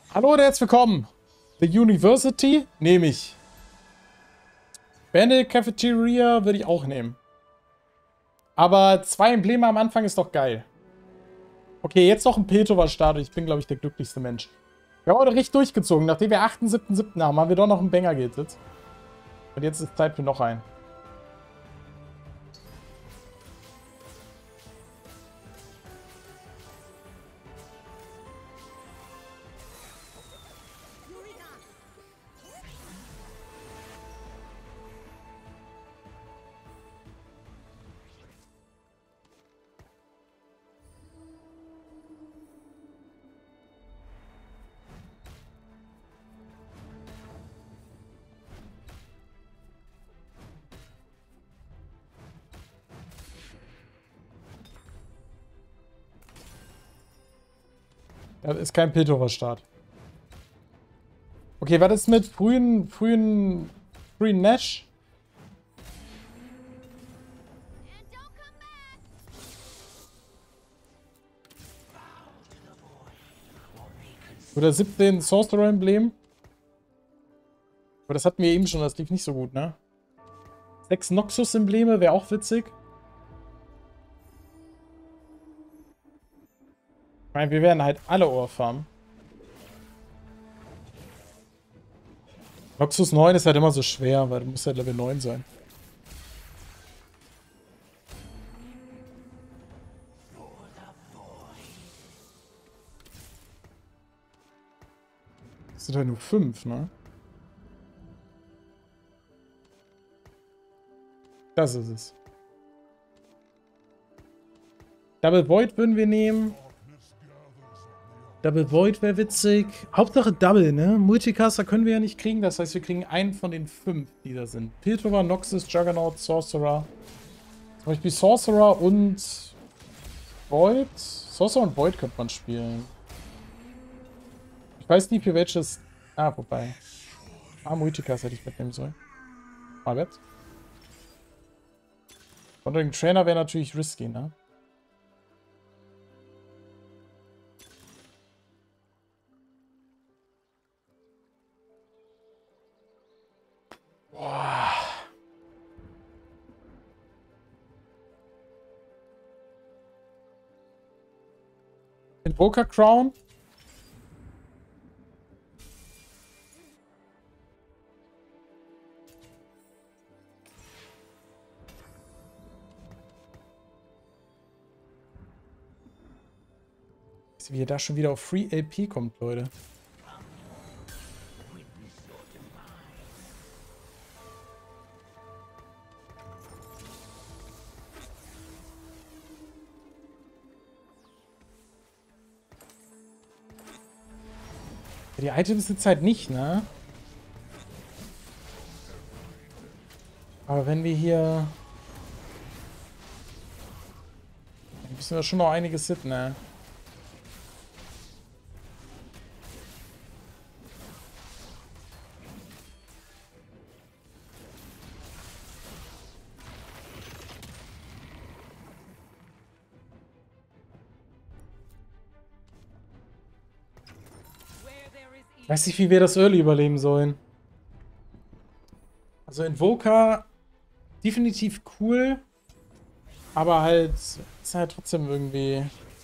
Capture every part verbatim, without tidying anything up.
Hallo und herzlich willkommen. The University nehme ich. Bene Cafeteria würde ich auch nehmen. Aber zwei Embleme am Anfang ist doch geil. Okay, jetzt noch ein Piltover-Start. Ich bin, glaube ich, der glücklichste Mensch. Wir haben heute richtig durchgezogen. Nachdem wir achten siebten siebten haben, haben wir doch noch einen Banger gehittet. Und jetzt ist Zeit für noch einen. Das ist kein Piltover-Start. Okay, was ist mit frühen, frühen, frühen Nash? Oder siebzehn Sorcerer-Emblem? Aber das hatten wir eben schon, das lief nicht so gut, ne? Sechs Noxus-Embleme wäre auch witzig. Ich meine, wir werden halt alle Ohr farmen. Noxus neun ist halt immer so schwer, weil du musst halt Level neun sein. Das sind halt nur fünf, ne? Das ist es. Double Void würden wir nehmen. Double Void wäre witzig. Hauptsache Double, ne? Multicaster können wir ja nicht kriegen. Das heißt, wir kriegen einen von den fünf, die da sind. Piltover, Noxus, Juggernaut, Sorcerer. Zum Beispiel Sorcerer und Void. Sorcerer und Void könnte man spielen. Ich weiß nicht, für welches... Ah, wobei. Ah, Multicaster hätte ich mitnehmen sollen. Mal weg. Und den Trainer wäre natürlich risky, ne? Boah. Invoker Crown. Wie er da schon wieder auf Free L P kommt, Leute. Die Items sind halt nicht, ne? Aber wenn wir hier... Dann müssen wir schon noch einiges hitten, ne? Ich weiß nicht, wie wir das Early überleben sollen. Also Invoker definitiv cool, aber halt ist halt trotzdem irgendwie...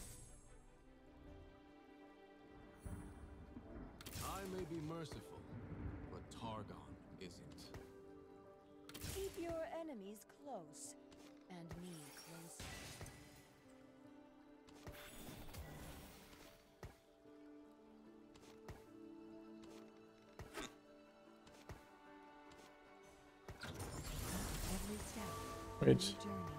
Wait.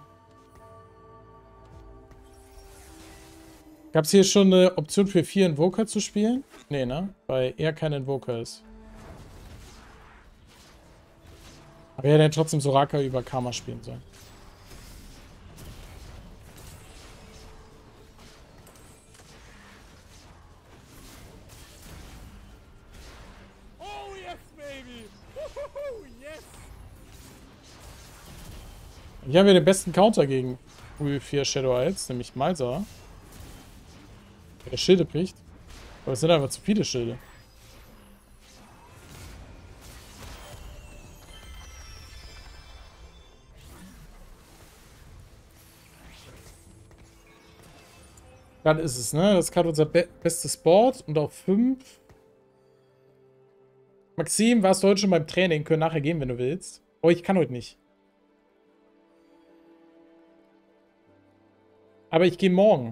Gab es hier schon eine Option für vier Invoker zu spielen? Nee, ne? Weil er kein Invoker ist. Aber er hätte trotzdem Soraka über Karma spielen sollen. Oh yes, baby! Yes! Hier haben wir den besten Counter gegen U vier Shadow Isles, nämlich Malzahar. Der Schilde bricht. Aber es sind einfach zu viele Schilde. Dann ist es, ne? Das ist gerade unser be bestes Board. Und auf fünf. Maxim, warst du heute schon beim Training? Können nachher gehen, wenn du willst. Oh, ich kann heute nicht. Aber ich gehe morgen.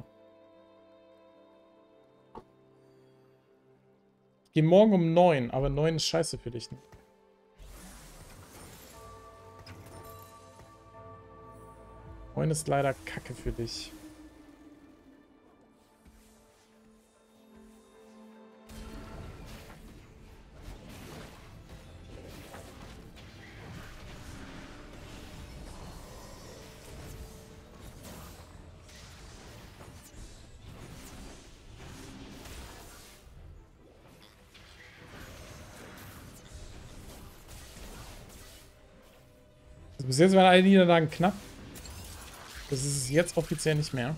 Ich gehe morgen um neun. Aber neun ist scheiße für dich. Ne? neun ist leider kacke für dich. Also bis jetzt waren alle Niederlagen knapp. Das ist es jetzt offiziell nicht mehr.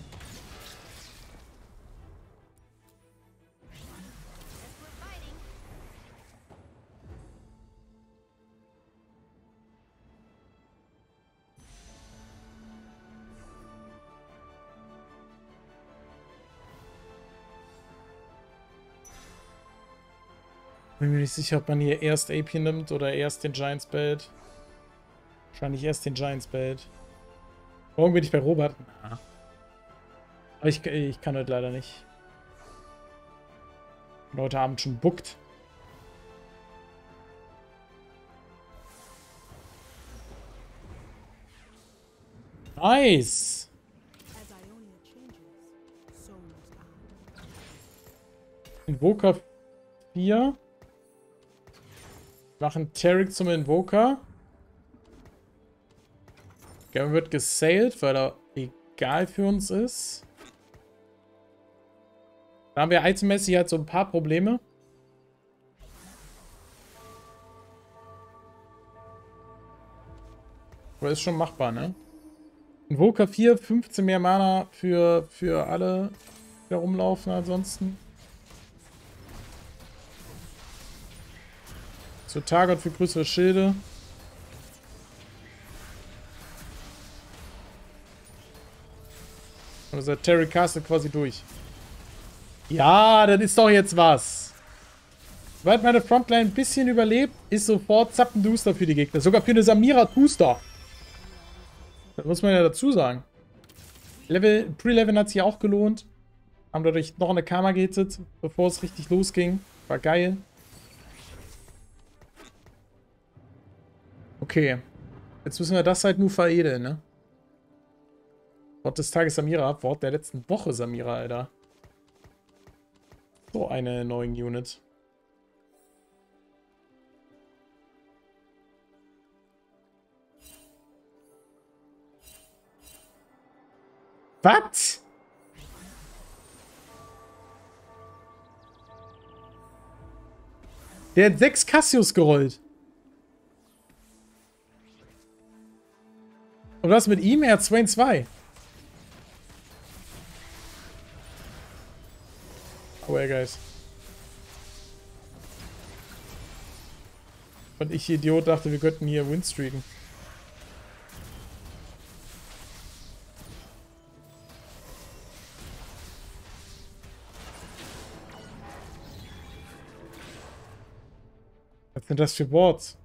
Bin mir nicht sicher, ob man hier erst A P nimmt oder erst den Giants Belt. Wahrscheinlich erst den Giants Belt. Morgen bin ich bei Robert. Na. Aber ich, ich kann heute leider nicht. Und heute Abend schon bookt. Nice! Invoker vier. Machen Taric zum Invoker. Garen wird gesailt, weil er egal für uns ist. Da haben wir itemmäßig halt so ein paar Probleme. Aber ist schon machbar, ne? Invoker vier, fünfzehn mehr Mana für, für alle, die da rumlaufen ansonsten. Zu Target für größere Schilde. Und ist der Terry Castle quasi durch. Ja, das ist doch jetzt was. Sobald meine Frontline ein bisschen überlebt, ist sofort Zappenduster für die Gegner. Sogar für eine Samira Booster. Das muss man ja dazu sagen. Level, Pre-Level hat sich ja auch gelohnt. Haben dadurch noch eine Karma gehittet, bevor es richtig losging. War geil. Okay. Jetzt müssen wir das halt nur veredeln, ne? Wort des Tages Samira. Wort der letzten Woche Samira, Alter. So eine neue Unit. Was? Der hat sechs Cassius gerollt. Und was mit ihm? Er hat zwei in zwei. Oh, hey, guys. Und ich, Idiot, dachte, wir könnten hier winstreaken. Was sind das für Boards?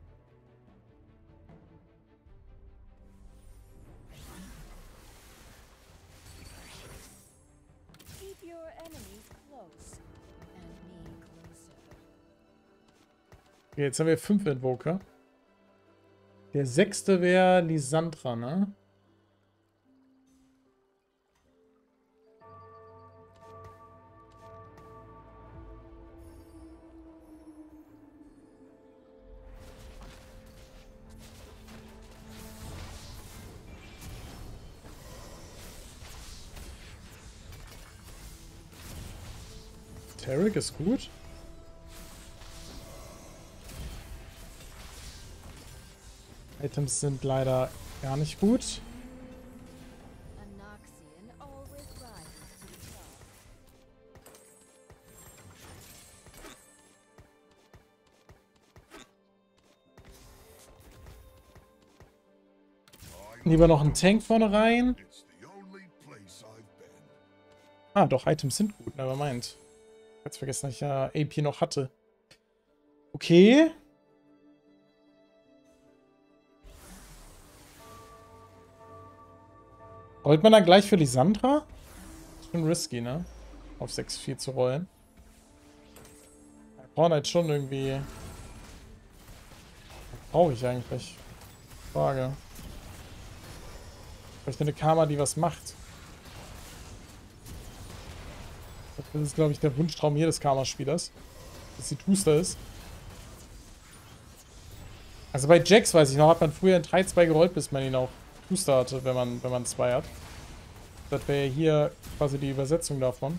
Okay, jetzt haben wir fünf Invoker. Der sechste wäre Lissandra, ne? Taric ist gut. Items sind leider gar nicht gut. Lieber noch einen Tank vorne rein. Ah, doch, Items sind gut, nevermind. Jetzt vergessen, dass ich ja A P noch hatte. Okay. Rollt man dann gleich für Lysandra? Schon risky, ne? Auf sechs vier zu rollen. Wir brauchen halt schon irgendwie... Was brauche ich eigentlich? Frage. Vielleicht eine Karma, die was macht. Das ist, glaube ich, der Wunschtraum jedes Karma-Spielers. Dass sie Booster ist. Also bei Jax, weiß ich noch, hat man früher in drei zwei gerollt, bis man ihn auch Booster hatte, wenn man wenn man zwei hat. Das wäre hier quasi die Übersetzung davon.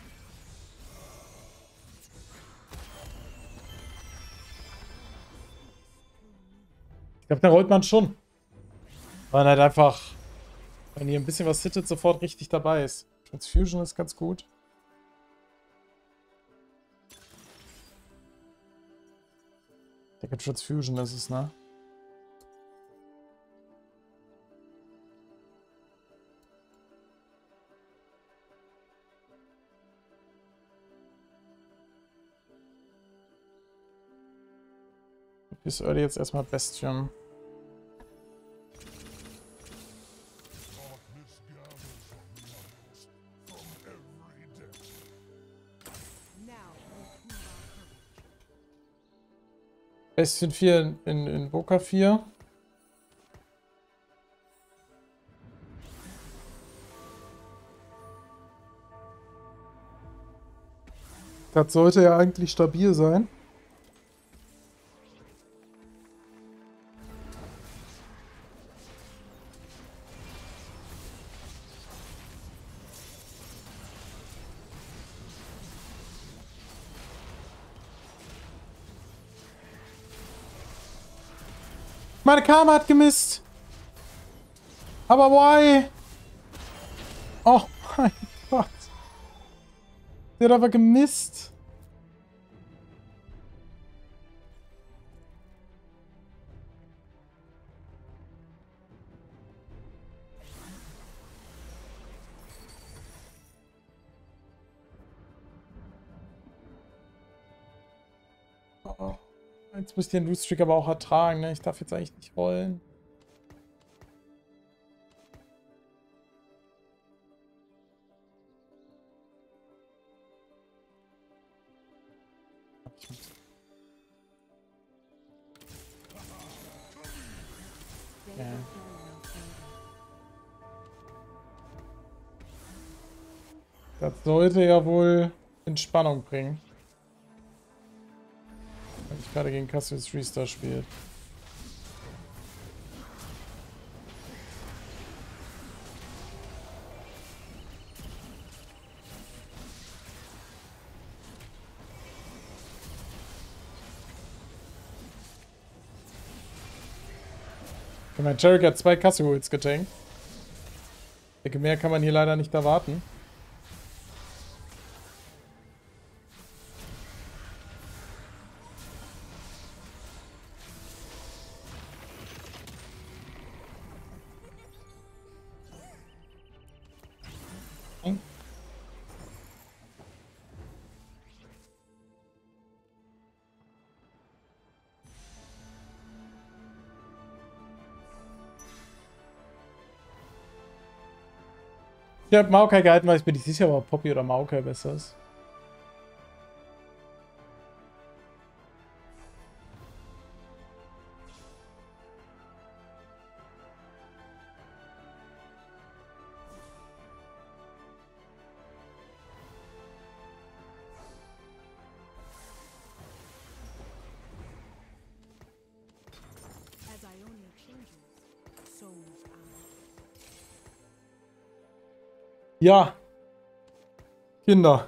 Ich glaube, da rollt man schon. Weil man halt einfach, wenn ihr ein bisschen was hittet, sofort richtig dabei ist. Transfusion ist ganz gut. Ich denke, Transfusion ist es, ne? Bis Early jetzt erstmal Bastion. Bastion vier in, in, in Boca vier. Das sollte ja eigentlich stabil sein. Meine Karma hat gemisst. Aber why? Oh mein Gott. Der hat aber gemisst. Oh. Jetzt muss ich den Loose Streak aber auch ertragen, ne? Ich darf jetzt eigentlich nicht rollen. Ja. Das sollte ja wohl Entspannung bringen. Wenn ich gerade gegen Cassius Restart spiele. Mein Jerick hat zwei Cassius getankt. Ich denke, mehr kann man hier leider nicht erwarten. Ich habe Maokai gehalten, weil ich mir nicht sicher war, ob Poppy oder Maokai besser ist. Ja. Kinder.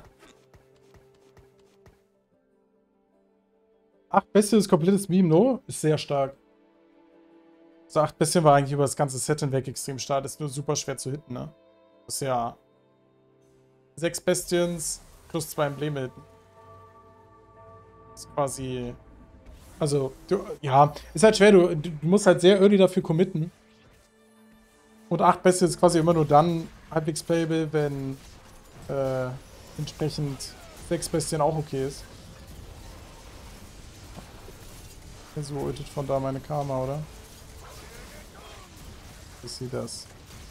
acht Bestien ist komplettes Meme, no? Ist sehr stark. So acht Bestien war eigentlich über das ganze Set hinweg extrem stark. Ist nur super schwer zu hitten, ne? Das ist ja sechs Bastions plus zwei Embleme hitten. Das ist quasi... Also, du, ja, ist halt schwer. Du, du musst halt sehr early dafür committen. Und acht Bestien ist quasi immer nur dann halbwegs playable, wenn äh, entsprechend sechs Bestien auch okay ist. So ultet von da meine Karma, oder? Ich sehe das.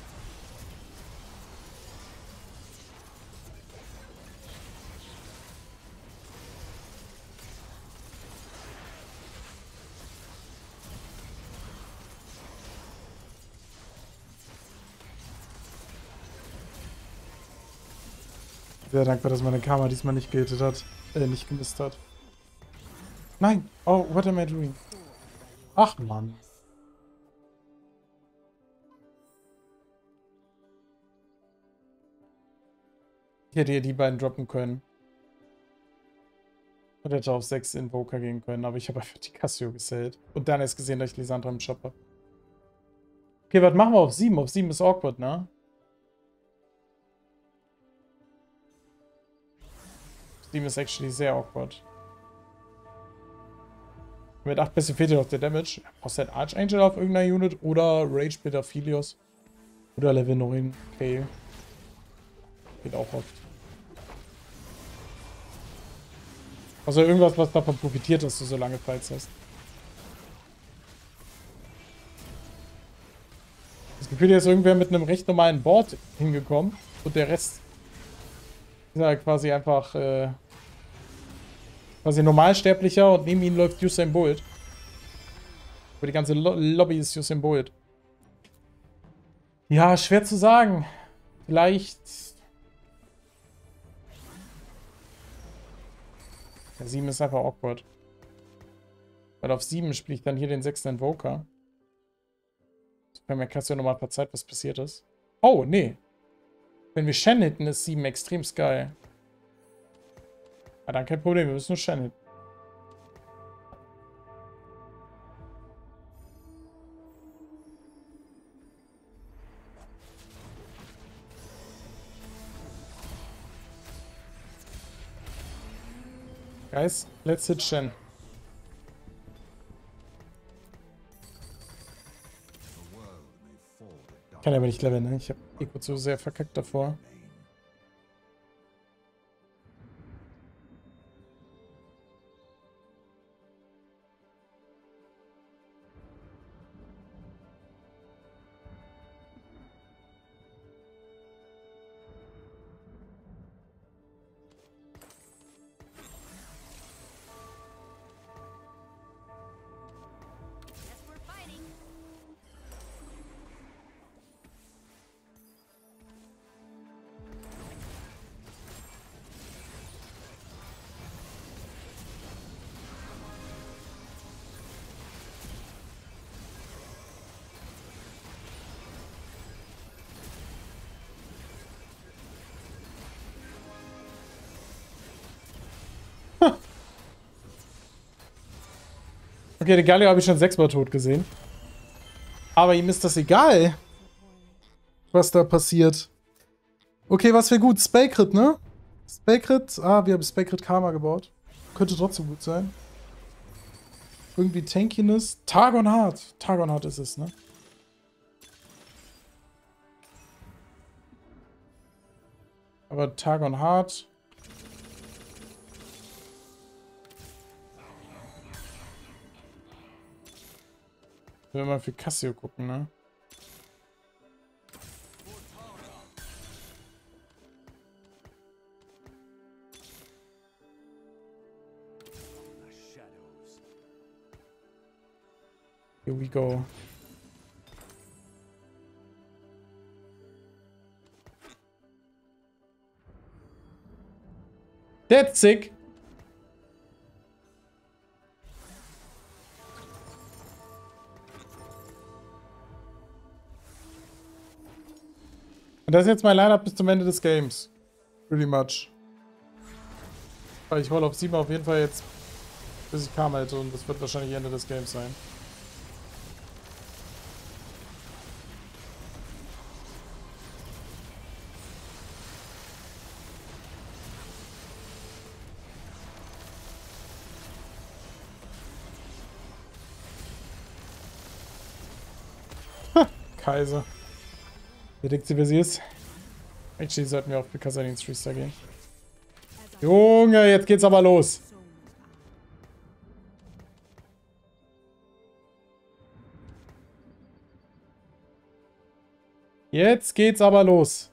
Sehr dankbar, dass meine Karma diesmal nicht gehittet hat. Äh, nicht gemisst hat. Nein! Oh, what am I doing? Ach, Mann. Ich hätte ihr die beiden droppen können. Und hätte auf sechs Invoker gehen können, aber ich habe einfach die Cassio gesellt. Und dann erst gesehen, dass ich Lysandra im Shop habe. Okay, was machen wir auf sieben? Auf sieben ist awkward, ne? sieben ist actually sehr awkward. Mit acht Pässe fehlt dir noch der Damage. Brauchst du halt Archangel auf irgendeiner Unit oder Rage Bitter Philios. Oder Level neun. Okay. Geht auch oft. Also irgendwas, was davon profitiert, dass du so lange Fights hast. Das Gefühl, hier ist irgendwer mit einem recht normalen Board hingekommen. Und der Rest ist ja quasi einfach äh, quasi normalsterblicher und neben ihm läuft Usain Bolt. Aber die ganze Lo Lobby ist Usain Bolt. Ja, schwer zu sagen. Vielleicht... Ja, sieben ist einfach awkward. Weil auf sieben spiele ich dann hier den sechsten Invoker. Wenn mir Cassio nochmal verzeiht, was passiert ist. Oh, nee. Wenn wir Shen hitten, ist sieben extrem geil. Ja, dann kein Problem, wir müssen nur Shen hitten. Guys, let's hit Shen. Ich kann aber nicht leveln, ne? Ich habe Eco zu sehr verkackt davor. Okay, den Galio habe ich schon sechsmal tot gesehen. Aber ihm ist das egal, was da passiert. Okay, was wäre gut? Spellcrit, ne? Spellcrit. Ah, wir haben Spellcrit Karma gebaut. Könnte trotzdem gut sein. Irgendwie Tankiness. Targonheart. Targonheart ist es, ne? Aber Targonheart. Ich will mal für Cassio gucken, ne? Here we go. That's sick. Und das ist jetzt mein Lineup bis zum Ende des Games. Pretty much. Weil ich hole auf sieben auf jeden Fall jetzt, bis ich Karma hätte, und das wird wahrscheinlich Ende des Games sein. Kaiser. Wer denkt sie, wer sie ist? Actually sollten wir auf Kassadin Three-Star gehen. Junge, jetzt geht's aber los. Jetzt geht's aber los.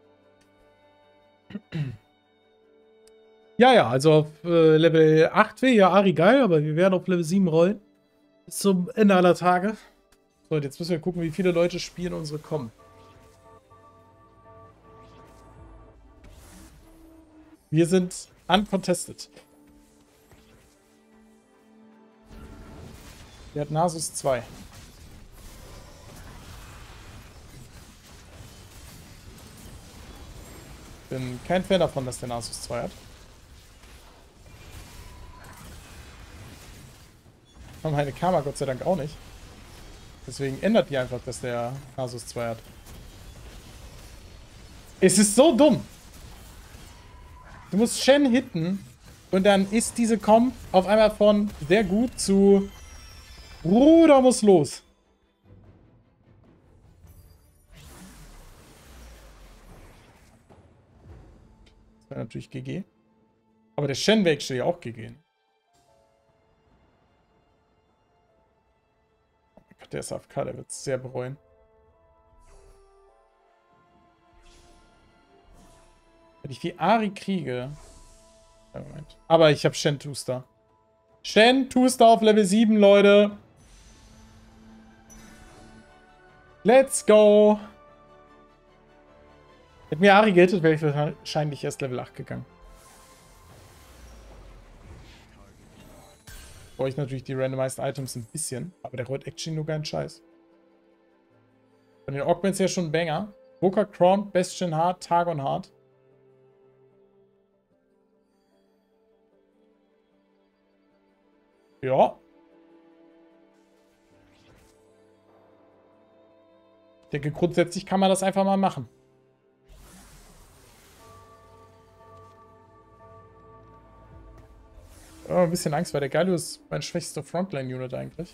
Ja, ja, also auf äh, Level acht wäre ja Ari geil, aber wir werden auf Level sieben rollen. Bis zum Ende aller Tage. So, und jetzt müssen wir gucken, wie viele Leute spielen unsere kommen. Wir sind uncontested. Der hat Nasus zwei. Bin kein Fan davon, dass der Nasus zwei hat. Haben meine Karma Gott sei Dank auch nicht. Deswegen ändert die einfach, dass der Nasus zwei hat. Es ist so dumm. Du musst Shen hitten und dann ist diese Comp auf einmal von sehr gut zu Bruder muss los. Das wäre natürlich G G. Aber der Shen wäre actually auch G G. Oh mein Gott, der ist A F K, der wird es sehr bereuen. Wenn ich die Ari kriege. Ja, Moment. Aber ich habe Shen Two-Star. Shen Two-Star auf Level sieben, Leute. Let's go. Hätte mir Ari gehittet, wäre ich wahrscheinlich erst Level acht gegangen. Brauche ich natürlich die Randomized Items ein bisschen. Aber der rollt actually nur keinen Scheiß. Von den Augments her schon ein Banger. Boca Crown, Bastion Hard, Targon Hard. Ja. Ich denke, grundsätzlich kann man das einfach mal machen. Ich habe ein bisschen Angst, weil der Galio ist mein schwächster Frontline-Unit eigentlich.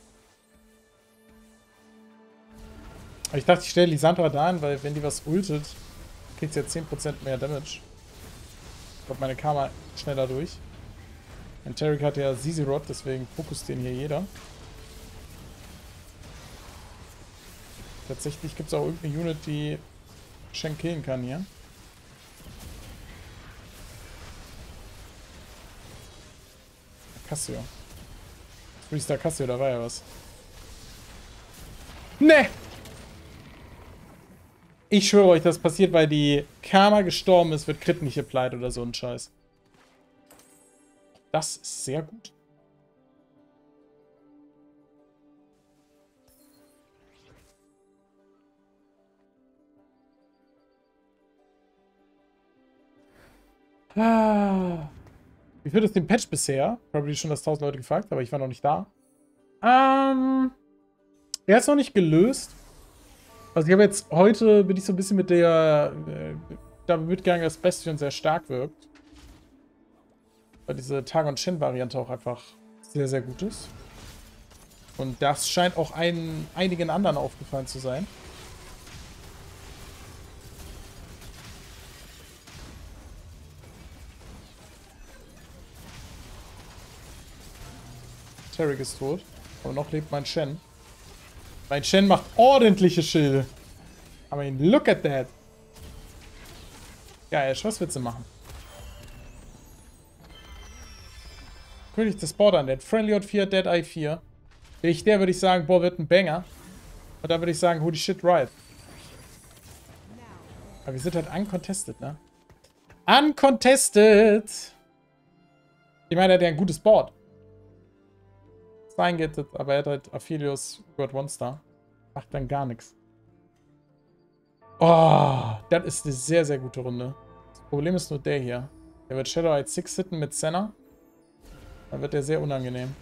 Aber ich dachte, ich stelle Lissandra da an, weil wenn die was ultet, kriegt sie ja zehn Prozent mehr Damage. Ich glaube, meine Karma schneller durch. Und Taric hat ja Zizirot, deswegen fokussiert den hier jeder. Tatsächlich gibt es auch irgendeine Unit, die Shen killen kann hier. Cassio. Three-Star Cassio, da war ja was. Ne! Ich schwöre euch, das passiert, weil die Karma gestorben ist, wird Crit nicht applied oder so ein Scheiß. Das ist sehr gut. Ah. Wie führt es den Patch bisher? Probably schon das tausend Leute gefragt, aber ich war noch nicht da. Ähm, er ist noch nicht gelöst. Also ich habe jetzt heute, bin ich so ein bisschen mit der, äh, damit mitgegangen, dass Bastion sehr stark wirkt. Weil diese Targon-Shen-Variante auch einfach sehr, sehr gut ist. Und das scheint auch ein, einigen anderen aufgefallen zu sein. Taric ist tot. Aber noch lebt mein Shen. Mein Shen macht ordentliche Schilde. I mean, look at that. Geil, was willst du machen? Guck dich das Board an. Der hat Friendly Hot vier, Dead Eye vier. Wenn ich der, würde ich sagen, boah, wird ein Banger. Und dann würde ich sagen, who the shit right. Aber wir sind halt uncontested, ne? Uncontested! Ich meine, er hat ja ein gutes Board. Sein geht, aber er hat halt Aphelios God One Star. Macht dann gar nichts. Oh, das ist eine sehr, sehr gute Runde. Das Problem ist nur der hier. Der wird Shadow Eye sechs hitten mit Senna. Dann wird der sehr unangenehm.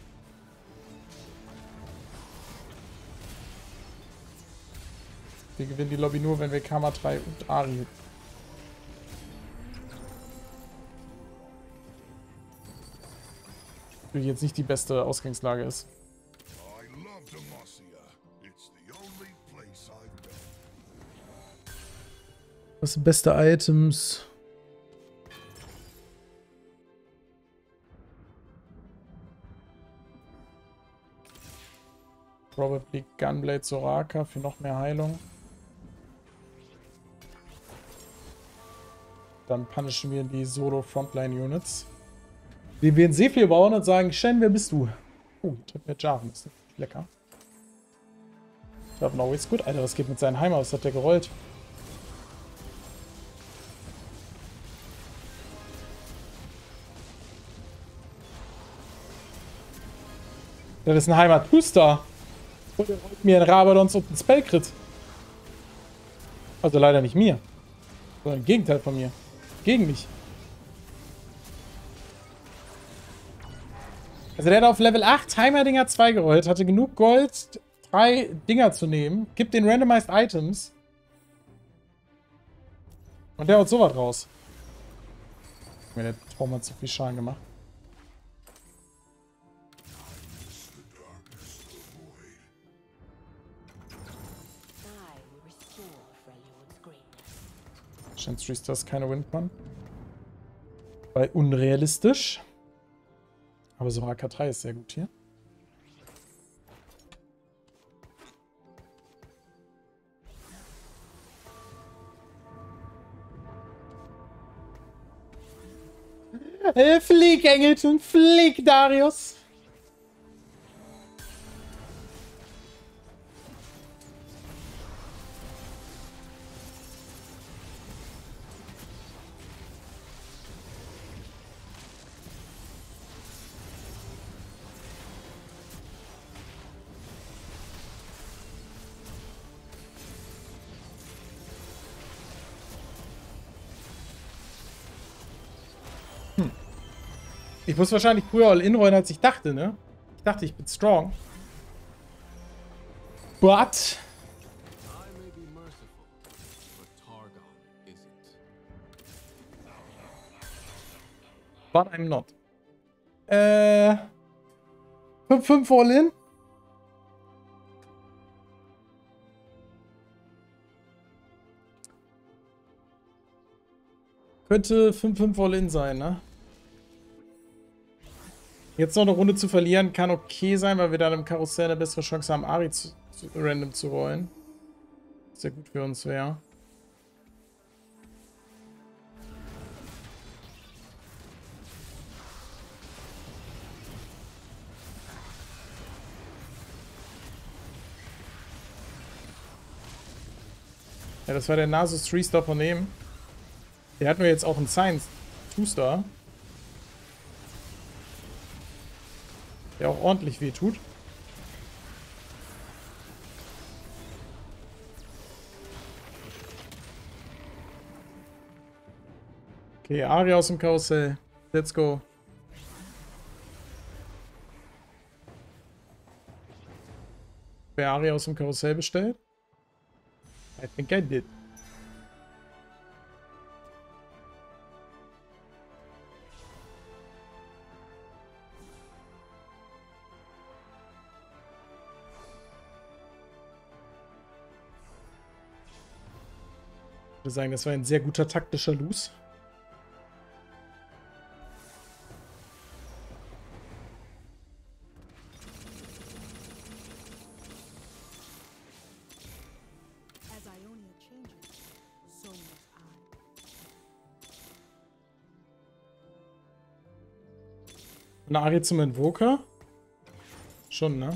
Wir gewinnen die Lobby nur, wenn wir Karma drei und Ari hitten. Natürlich jetzt nicht die beste Ausgangslage ist. Was sind beste Items? Probably Gunblade Soraka für noch mehr Heilung. Dann punishen wir die Solo Frontline Units. Die wir in Seefil bauen und sagen, Shen, wer bist du? Oh, trifft mir Jarvan, ist lecker. Jarvan always good. Alter, was geht mit seinem Heimer? Was hat der gerollt? Das ist ein Heimat Booster. Und er rollt mir ein Rabadons und ein Spellcrit. Also leider nicht mir. Sondern im Gegenteil von mir. Gegen mich. Also der hat auf Level acht Heimerdinger zwei gerollt, hatte genug Gold, drei Dinger zu nehmen, gibt den Randomized Items. Und der haut sowas raus. Mir der Traum hat zu viel Schaden gemacht. Chance Restore ist keine Windcon. Weil unrealistisch. Aber so A K drei ist sehr gut hier. Äh, flieg, Engelton, flieg, Darius. Ich muss wahrscheinlich früher All-In rollen, als ich dachte, ne? Ich dachte, ich bin strong. But... But I'm not. Äh... fünf fünf All-In? Könnte fünf fünf All-In sein, ne? Jetzt noch eine Runde zu verlieren kann okay sein, weil wir dann im Karussell eine bessere Chance haben, Ari zu, zu, random zu rollen. Sehr gut für uns wäre. Ja, das war der Nasus drei Star von dem. Der hat nur jetzt auch einen Science zwei Star. Der auch ordentlich wehtut. Okay, Ari aus dem Karussell. Let's go. Wer Ari aus dem Karussell bestellt? I think I did. Ich würde sagen, das war ein sehr guter taktischer Lose. Eine Ari zum Invoker? Schon, ne?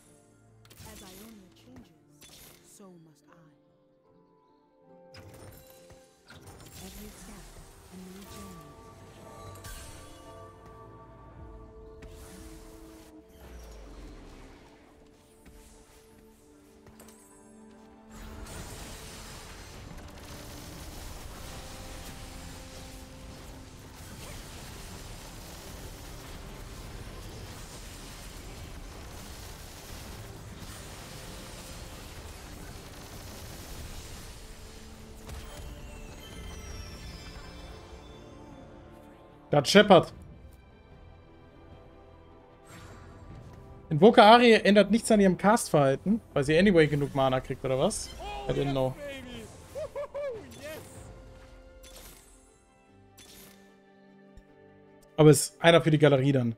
Da hat Shepard. Invoker Ari ändert nichts an ihrem Cast-Verhalten, weil sie anyway genug Mana kriegt, oder was? I didn't know. Aber ist einer für die Galerie dann.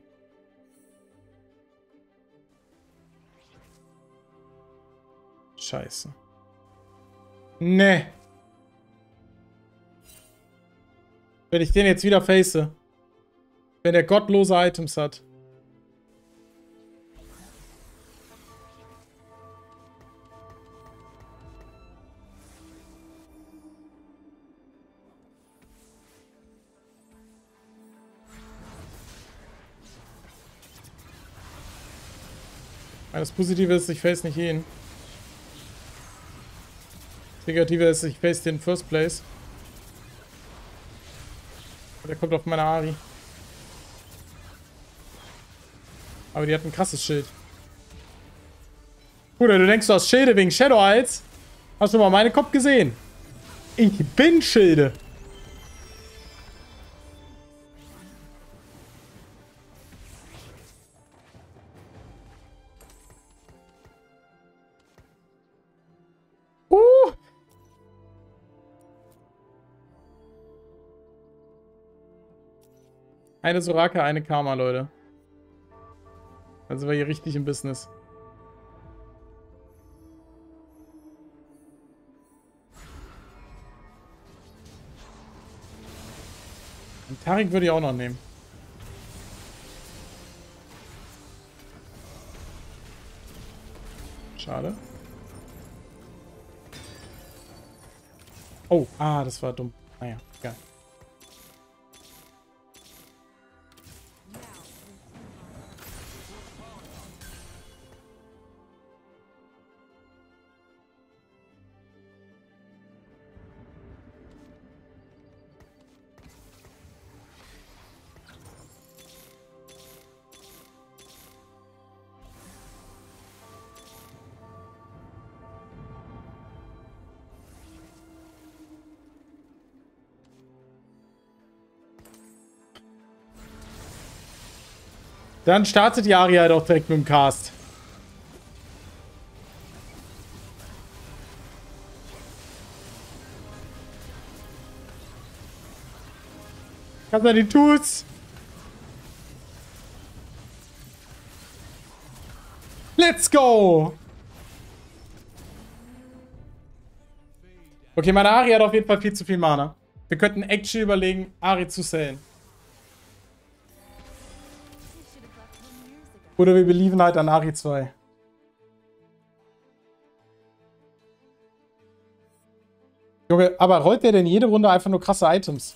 Scheiße. Nee. Wenn ich den jetzt wieder face. Wenn der gottlose Items hat. Das Positive ist, ich face nicht ihn. Das Negative ist, ich face den First Place. Der kommt auf meine Ari. Aber die hat ein krasses Schild. Bruder, du denkst, du hast Schilde wegen Shadow Eyes? Hast du mal meinen Kopf gesehen? Ich bin Schilde. Uh. Eine Soraka, eine Karma, Leute. Also war hier richtig im Business. Und Taric würde ich auch noch nehmen. Schade. Oh, ah, das war dumm. Naja, egal. Dann startet die Aria halt auch direkt mit dem Cast. Kannst du die Tools? Let's go! Okay, meine Ari hat auf jeden Fall viel zu viel Mana. Wir könnten actually überlegen, Ari zu sellen. Oder wir belieben halt an Ari zwei. Junge, aber rollt der denn jede Runde einfach nur krasse Items?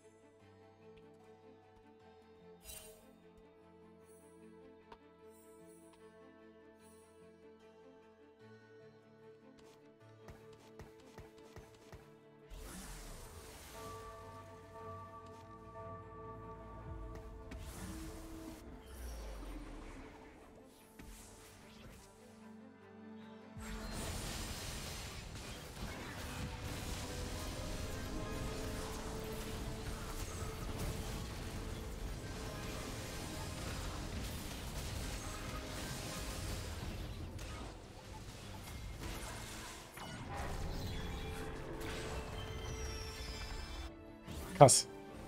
Krass.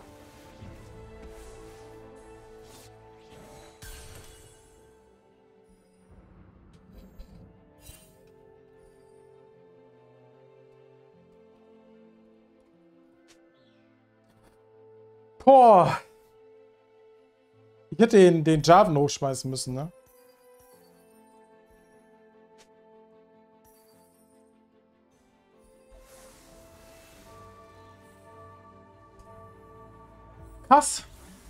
Boah. Ich hätte den, den Jarvan hochschmeißen müssen, ne? Krass.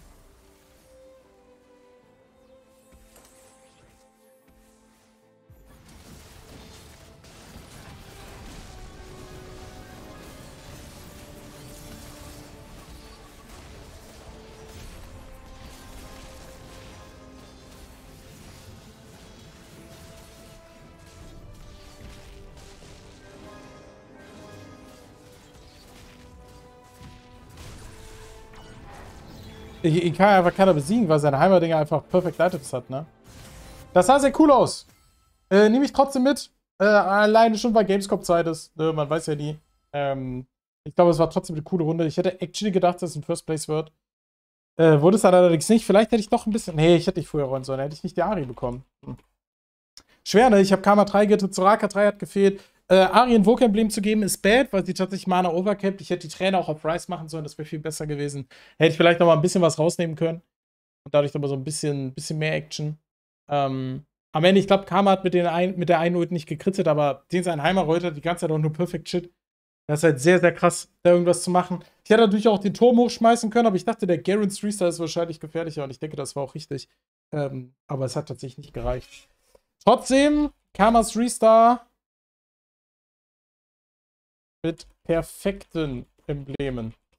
Ich, ich kann einfach keiner besiegen, weil sein Heimerdinger einfach Perfect Items hat, ne? Das sah sehr cool aus. Äh, nehme ich trotzdem mit. Äh, alleine schon, weil Gamescom-Zeit ist. Ne? Man weiß ja nie. Ähm, ich glaube, es war trotzdem eine coole Runde. Ich hätte actually gedacht, dass es ein First Place wird. Äh, wurde es dann allerdings nicht. Vielleicht hätte ich doch ein bisschen. Nee, ich hätte nicht früher rollen sollen. Hätte ich nicht die Ari bekommen. Hm. Schwer, ne? Ich habe Karma drei gettet, Soraka drei hat gefehlt. Äh, Ari ein Vogue-Emblem zu geben ist bad, weil sie tatsächlich Mana overcapped. Ich hätte die Trainer auch auf Rice machen sollen. Das wäre viel besser gewesen. Hätte ich vielleicht noch mal ein bisschen was rausnehmen können. Und dadurch aber so ein bisschen, bisschen mehr Action. Ähm, am Ende, ich glaube, Karma hat mit, den ein, mit der einen Ult nicht gekrittet, aber den sein Heimerreuter die ganze Zeit auch nur Perfect Shit. Das ist halt sehr, sehr krass, da irgendwas zu machen. Ich hätte natürlich auch den Turm hochschmeißen können, aber ich dachte, der Garen's Restart ist wahrscheinlich gefährlicher und ich denke, das war auch richtig. Ähm, aber es hat tatsächlich nicht gereicht. Trotzdem, Karmas Restart mit perfekten Emblemen.